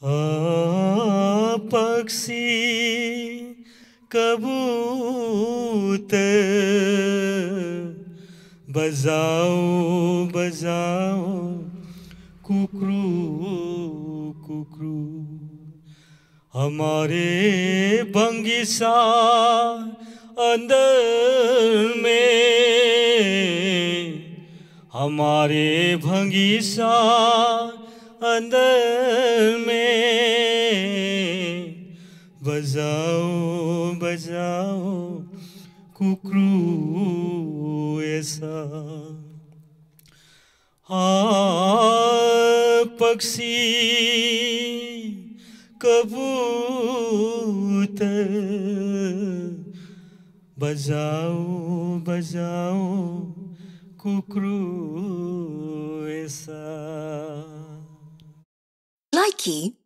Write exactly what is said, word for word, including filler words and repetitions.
हाँ पक्षी कबूतर बजाओ बजाओ कुकरू कुकरू, हमारे बंगिसा अंदर में, हमारे भंगिसा अंदर में, बजाओ बजाओ कुकरू ऐसा। हाँ पक्षी कबूतर बजाओ बजाओ कुकरू ऐसा। Likey